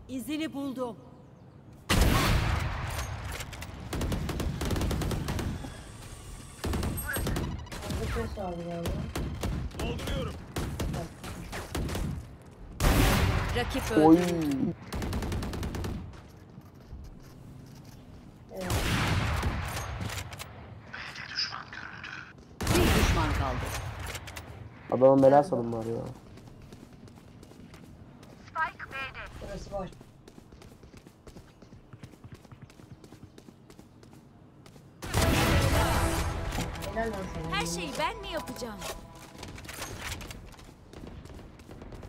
İzini buldum. Ses aldı galiba. Dolduruyorum. Rakip Oy. öldürüldü. Evet. Bir düşman kaldı. Adamın bela salın var ya. Burası var. Helal lan sana. Her şeyi ben mi yapacağım?